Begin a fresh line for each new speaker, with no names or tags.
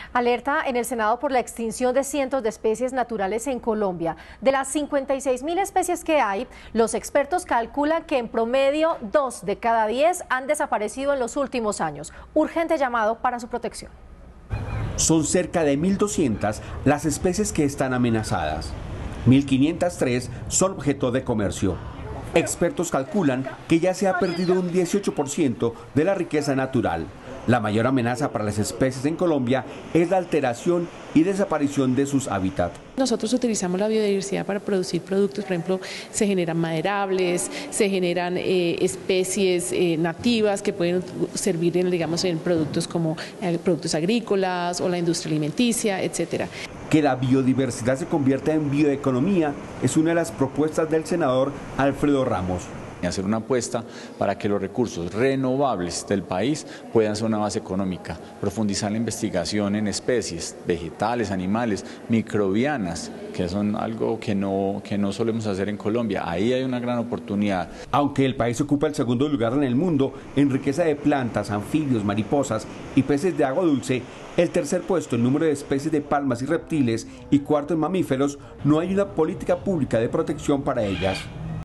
Alerta en el Senado por la extinción de cientos de especies naturales en Colombia. De las 56.000 especies que hay, los expertos calculan que en promedio 2 de cada 10 han desaparecido en los últimos años. Urgente llamado para su protección.
Son cerca de 1.200 las especies que están amenazadas. 1.503 son objeto de comercio. Expertos calculan que ya se ha perdido un 18% de la riqueza natural. La mayor amenaza para las especies en Colombia es la alteración y desaparición de sus hábitats.
Nosotros utilizamos la biodiversidad para producir productos, por ejemplo, se generan maderables, se generan especies nativas que pueden servir en productos como productos agrícolas o la industria alimenticia, etcétera.
Que la biodiversidad se convierta en bioeconomía es una de las propuestas del senador Alfredo Ramos.
Hacer una apuesta para que los recursos renovables del país puedan ser una base económica, profundizar la investigación en especies vegetales, animales, microbianas, que son algo que no solemos hacer en Colombia. Ahí hay una gran oportunidad.
Aunque el país ocupa el segundo lugar en el mundo en riqueza de plantas, anfibios, mariposas y peces de agua dulce, el tercer puesto en número de especies de palmas y reptiles y cuarto en mamíferos, no hay una política pública de protección para ellas.